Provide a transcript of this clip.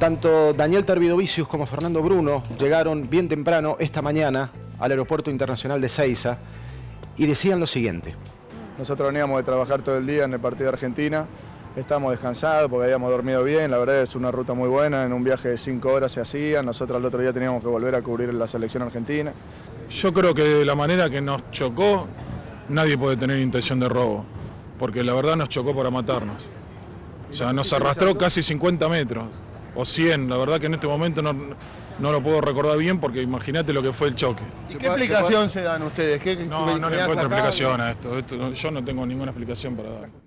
Tanto Daniel Tervidovicius como Fernando Bruno llegaron bien temprano esta mañana al Aeropuerto Internacional de Ezeiza y decían lo siguiente. Nosotros veníamos de trabajar todo el día en el partido de Argentina, estamos descansados porque habíamos dormido bien, la verdad es una ruta muy buena, en un viaje de 5 horas se hacía, nosotros al otro día teníamos que volver a cubrir la selección argentina. Yo creo que de la manera que nos chocó, nadie puede tener intención de robo, porque la verdad nos chocó para matarnos. O sea, nos arrastró casi 50 metros, o 100, la verdad que en este momento no lo puedo recordar bien porque imagínate lo que fue el choque. ¿Y qué explicación se dan ustedes? No le encuentro explicación a esto, yo no tengo ninguna explicación para dar.